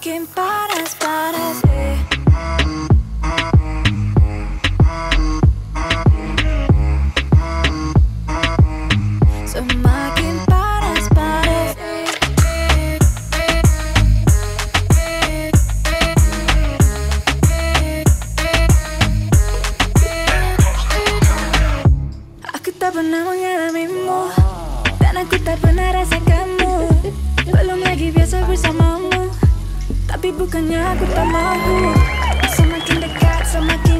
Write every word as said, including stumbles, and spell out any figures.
Semakin panas-panas, eh. Semakin panas-panas, eh. Aku tak pernah mengalamimu, dan aku tak pernah rasakanmu. Belum lagi biasa bersamamu, tapi bukannya aku tak mampu. Semakin dekat, semakin